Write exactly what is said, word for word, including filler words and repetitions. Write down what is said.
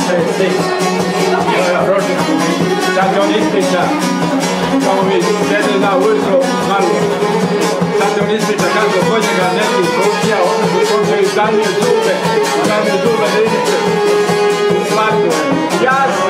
je sin. Sad se on ispriča, kao mi sedeli da ujutro malo. Sad se on ispriča kako kod njega neki komšija, ono su komšija i zanije zube, zanije zube da idete u svatku. Ja